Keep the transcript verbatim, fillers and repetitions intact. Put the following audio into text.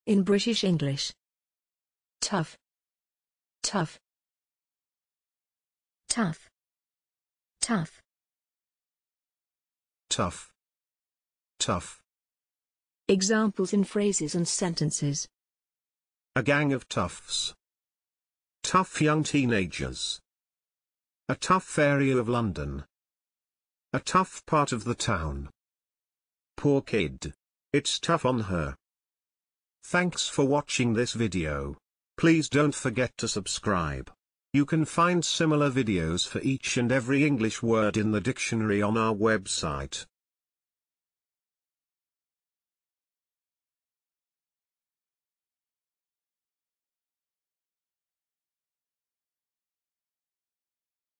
In British English. Tough. Tough. Tough. Tough. Tough. Tough. Examples in phrases and sentences. A gang of toughs. Tough young teenagers. A tough area of London. A tough part of the town. Poor kid. It's tough on her. Thanks for watching this video. Please don't forget to subscribe. You can find similar videos for each and every English word in the dictionary on our website.